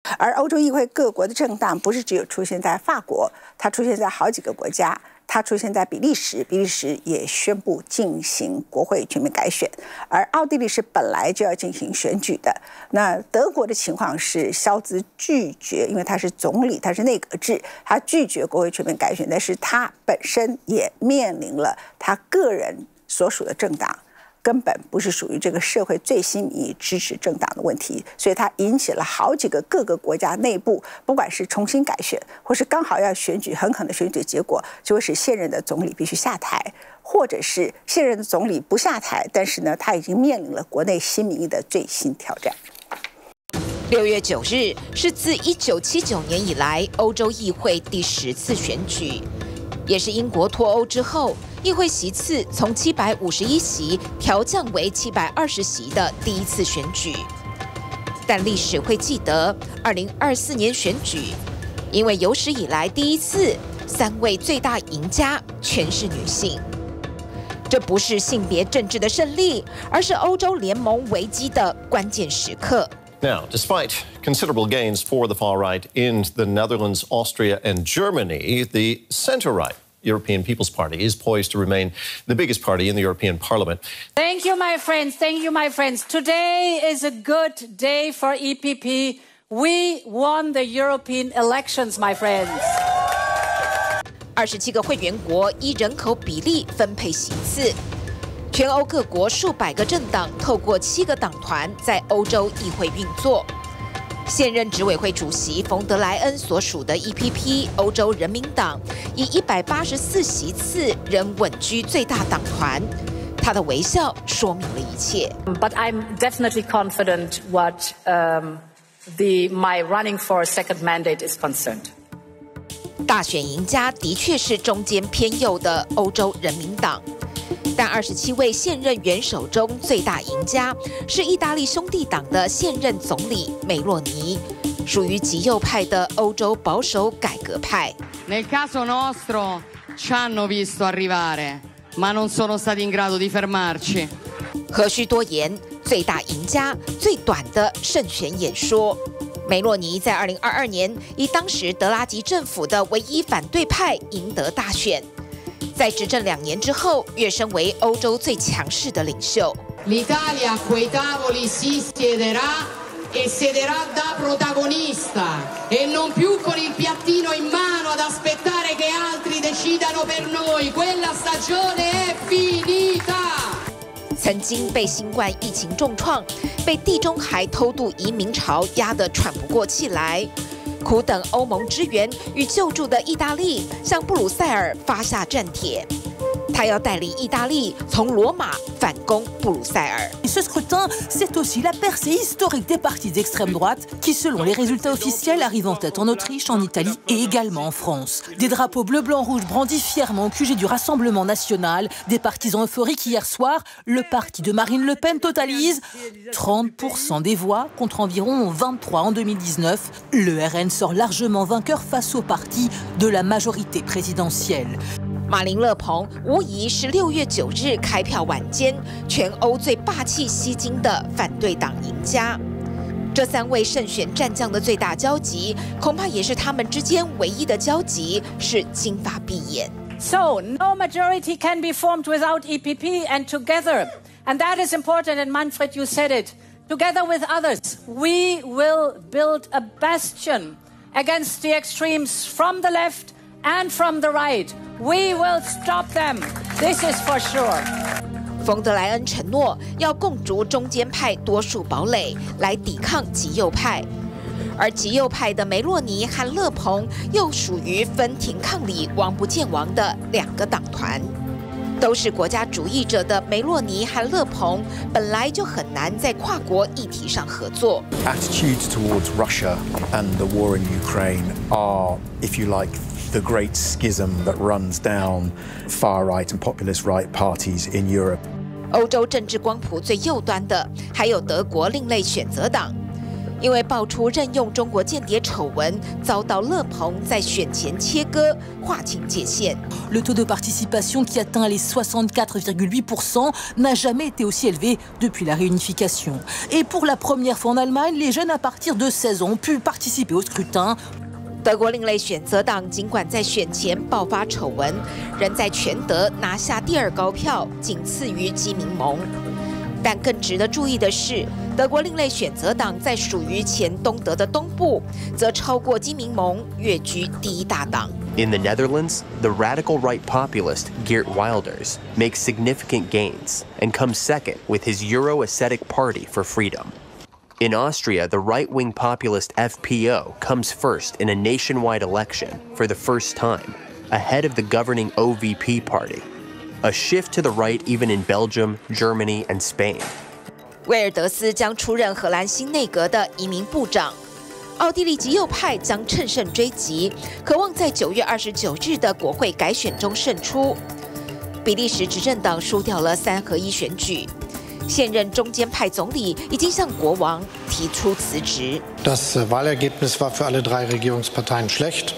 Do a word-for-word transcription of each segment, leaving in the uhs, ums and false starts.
而欧洲议会各国的政党不是只有出现在法国，它出现在好几个国家。它出现在比利时，比利时也宣布进行国会全面改选，而奥地利是本来就要进行选举的。那德国的情况是肖兹拒绝，因为他是总理，他是内阁制，他拒绝国会全面改选，但是他本身也面临了他个人所属的政党根本不是属于这个社会最新民意支持政党的问题，所以它引起了好几个各个国家内部，不管是重新改选，或是刚好要选举，很可能选举结果就会使现任的总理必须下台，或者是现任的总理不下台，但是呢，他已经面临了国内新民意的最新挑战。 六月九日是自一九七九年以来欧洲议会第十次选举，也是英国脱欧之后。议会席次从七百五十一席调降为七百二十席的第一次选举，但历史会记得，二零二四年选举，因为有史以来第一次，三位最大赢家全是女性。这不是性别政治的胜利，而是欧洲联盟危机的关键时刻。 Now, despite considerable gains for the far right in the Netherlands, Austria, and Germany, the centre-right European People's Party is poised to remain the biggest party in the European Parliament. Thank you, my friends. Thank you, my friends. Today is a good day for E P P. We won the European elections, my friends. 二十七个会员国依人口比例分配席次，全欧各国数百个政党透过七个党团在欧洲议会运作。现任执委会主席冯德莱恩所属的 E P P 欧洲人民党以一百八十四席次仍稳居最大党团，他的微笑说明了一切。 But I'm definitely confident what um, the my running for a second mandate is concerned. 大选赢家的确是中间偏右的欧洲人民党。但二十七位现任元首中最大赢家是意大利兄弟党的现任总理梅洛尼，属于极右派的欧洲保守改革派。 Nel caso nostro ci hanno visto arrivare, ma non sono stati in grado di fermarci. 何须多言，最大赢家最短的胜选演说。梅洛尼在二零二二年以当时德拉吉政府的唯一反对派赢得大选。在执政两年之后，跃升为欧洲最强势的领袖。 L'Italia a quei tavoli si siederà e siederà da protagonista e non più con il piattino in mano ad aspettare che altri decidano per noi. Quella stagione è finita. 曾经被新冠疫情重创，被地中海偷渡移民潮压得喘不过气来。苦等欧盟支援与救助的意大利向布鲁塞尔发下战帖，他要带领意大利从罗马反攻布鲁塞尔。 Ce scrutin, c'est aussi la percée historique des partis d'extrême droite qui, selon les résultats officiels, arrivent en tête en Autriche, en Italie et également en France. Des drapeaux bleu, blanc, rouge brandis fièrement au Q G du Rassemblement national. Des partisans euphoriques hier soir. Le parti de Marine Le Pen totalise trente pour cent des voix contre environ vingt-trois en deux mille dix-neuf. Le R N sort largement vainqueur face au parti de la majorité présidentielle. 马林勒庞无疑是六月九日开票晚间全欧最霸气吸睛的反对党赢家。这三位胜选战将的最大交集，恐怕也是他们之间唯一的交集是金发碧眼。 So no majority can be formed without E P P, and together, and that is important. And Manfred, you said it. Together with others, we will build a bastion against the extremes from the left and from the right. We will stop them. This is for sure. 冯德莱恩承诺要共筑中间派多数堡垒，来抵抗极右派。而极右派的梅洛尼和勒庞又属于分庭抗礼、王不见王的两个党团。都是国家主义者的梅洛尼和勒庞本来就很难在跨国议题上合作。 Attitudes towards Russia and the war in Ukraine are, if you like, the great schism that runs down far-right and populist right parties in Europe. 欧洲政治光谱最右端的还有德国另类选择党， 因为爆出任用中国间谍丑闻，遭到勒庞在选前切割，划清界限。 Le taux de participation qui atteint les soixante-quatre virgule huit pour cent n'a jamais été aussi élevé depuis la réunification. Et pour la première fois en Allemagne, les jeunes à partir de seize ans ont pu participer au scrutin. 德国另类选择党尽管在选前爆发丑闻，仍在全德拿下第二高票，仅次于基民盟。但更值得注意的是，德国另类选择党在属于前东德的东部，则超过基民盟，跃居第一大党。 In the Netherlands, the radical right populist Geert Wilders makes significant gains and comes second with his Euro-ascetic Party for Freedom. In Austria, the right-wing populist F P O comes first in a nationwide election for the first time, ahead of the governing O V P party. A shift to the right even in Belgium, Germany, and Spain. 威尔德斯将出任荷兰新内阁的移民部长。奥地利极右派将乘胜追击，渴望在九月二十九日的国会改选中胜出。比利时执政党输掉了三合一选举。现任中间派总理已经向国王提出辞职。 Das Wahlergebnis war für alle drei Regierungsparteien schlecht.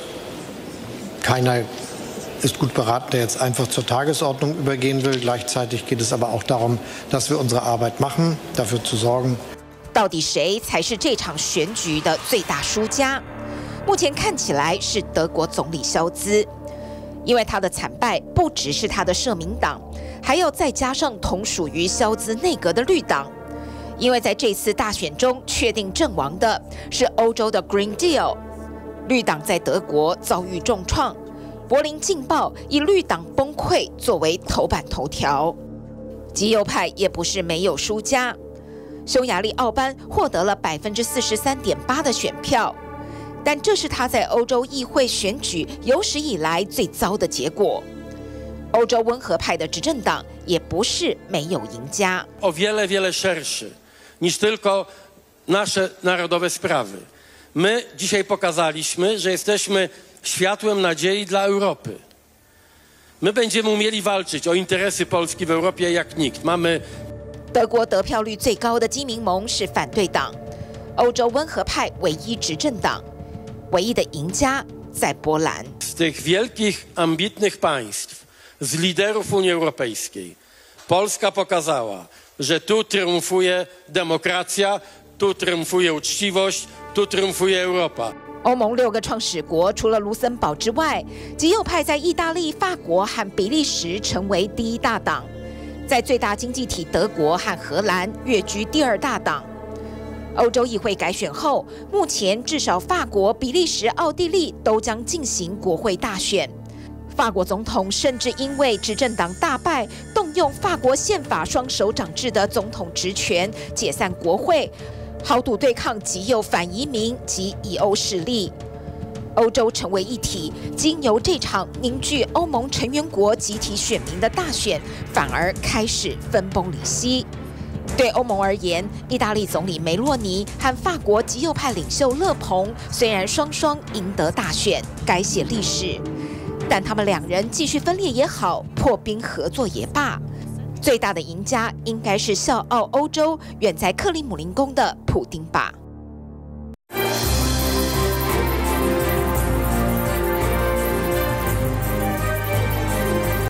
Keiner ist gut beraten, der jetzt einfach zur Tagesordnung übergehen will. Gleichzeitig geht es aber auch darum, dass wir unsere Arbeit machen, dafür zu sorgen. 到底谁才是这场选举的最大输家？目前看起来是德国总理肖兹，因为他的惨败不只是他的社民党。还要再加上同属于肖兹内阁的绿党，因为在这次大选中确定阵亡的是欧洲的 Green Deal， 绿党在德国遭遇重创，柏林劲报以绿党崩溃作为头版头条。极右派也不是没有输家，匈牙利奥班获得了 百分之四十三点八 的选票，但这是他在欧洲议会选举有史以来最糟的结果。欧洲温和派的执政党也不是没有赢家。 O wiele, wiele szerszy niż tylko nasze narodowe sprawy. My dzisiaj pokazaliśmy, że jesteśmy światłem nadziei dla Europy. My będziemy umieli walczyć o interesy Polski w Europie jak nikt. Mamy 德国得票率最高的基民盟是反对党，欧洲温和派唯一执政党，唯一的赢家在波兰。 Z tych wielkich, ambitnych państw, z liderów Unii Europejskiej, Polska pokazała, że tu triumfuje demokracja, tu triumfuje uczciwość, tu triumfuje Europa. 欧盟六个创始国除了卢森堡之外，极右派在意大利、法国和比利时成为第一大党，在最大经济体德国和荷兰跃居第二大党。欧洲议会改选后，目前至少法国、比利时、奥地利都将进行国会大选。法国总统甚至因为执政党大败，动用法国宪法双手掌制的总统职权，解散国会，豪赌对抗极右反移民及以欧势力。欧洲成为一体，经由这场凝聚欧盟成员国集体选民的大选，反而开始分崩离析。对欧盟而言，意大利总理梅洛尼和法国极右派领袖勒庞虽然双双赢得大选，改写历史，但他们两人继续分裂也好，破冰合作也罢，最大的赢家应该是笑傲欧洲、远在克里姆林宫的普丁吧。